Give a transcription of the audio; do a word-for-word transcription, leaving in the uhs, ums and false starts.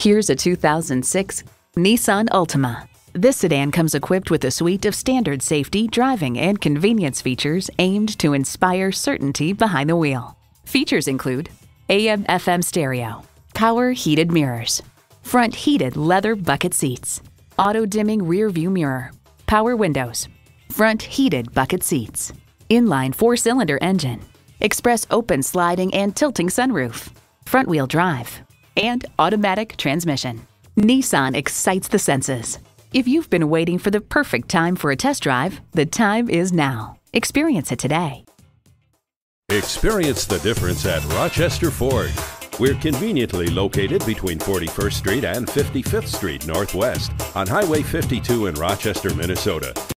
Here's a two thousand six Nissan Altima. This sedan comes equipped with a suite of standard safety, driving, and convenience features aimed to inspire certainty behind the wheel. Features include A M F M stereo, power heated mirrors, front heated leather bucket seats, auto-dimming rear view mirror, power windows, front heated bucket seats, inline four-cylinder engine, express open sliding and tilting sunroof, front-wheel drive, and automatic transmission. Nissan excites the senses. If you've been waiting for the perfect time for a test drive, the time is now. Experience it today. Experience the difference at Rochester Ford. We're conveniently located between forty-first Street and fifty-fifth Street Northwest on Highway fifty-two in Rochester, Minnesota.